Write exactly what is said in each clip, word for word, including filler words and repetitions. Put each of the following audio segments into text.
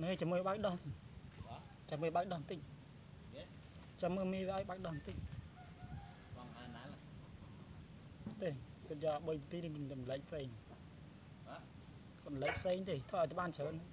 này cho mới bác đòn cho mới bác đòn tinh cho mới mi với bác đòn tinh thế bây giờ bây tí thì mình làm lấy phê còn lấy xây thì thôi cho ban sớm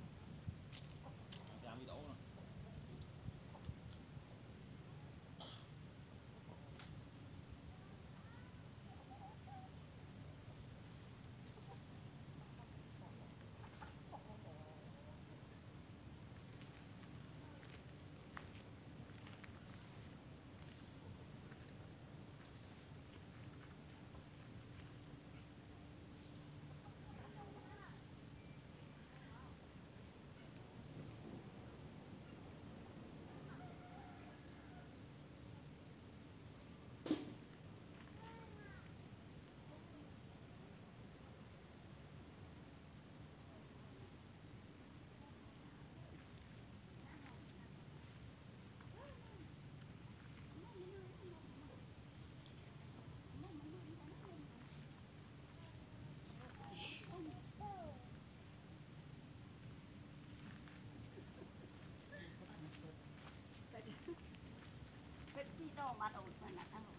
Cái đi đâu mà đổ mà nặng